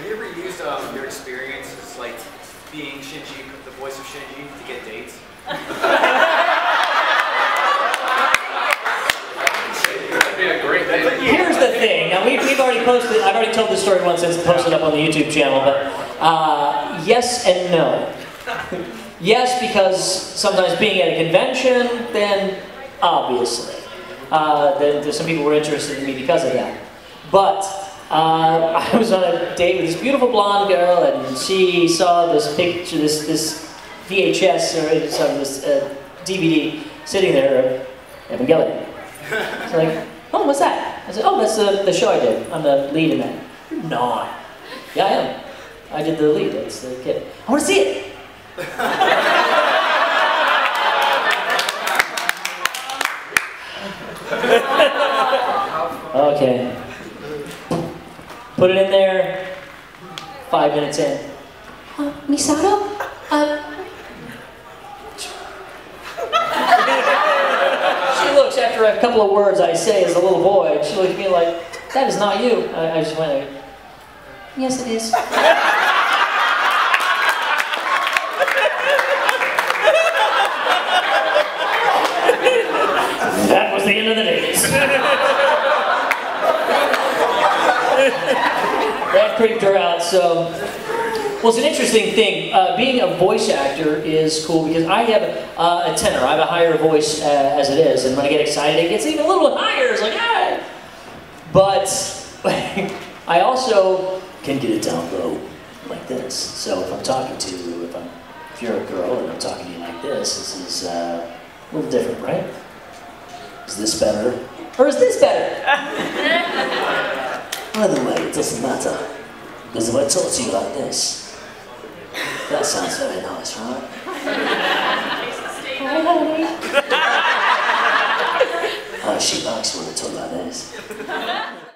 you ever used your experience as like being Shinji, the voice of Shinji, to get dates? That'd be a great thing. Here's the thing. Now we've already posted. I've already told this story once. It's posted up on the YouTube channel. But yes and no. Yes, because sometimes being at a convention, then obviously, then some people were interested in me because of that. But I was on a date with this beautiful blonde girl, and she saw this picture, this VHS or this DVD sitting there of Evangelion. She's like, oh, what's that? I said, oh, that's the show I did. I'm the lead in that. You're not. Yeah, I am. I did the lead. That's the kid. I want to see it. Okay. Put it in there. 5 minutes in. Misato? She looks after a couple of words I say as a little boy. She looked at me like, that is not you. I just went like, yes, it is. That was the end of the days. That creeped her out, so... Well, it's an interesting thing. Being a voice actor is cool because I have a tenor. I have a higher voice as it is, and when I get excited, it gets even a little higher. It's like, ah! But I also can get it down low, like this. So if I'm talking to you, if you're a girl and I'm talking to you like this is a little different, right? Is this better? Or is this better? Either way, it doesn't matter. Because if I talk to you like this, that sounds very nice, right? Hi, honey. She likes when I talk like this.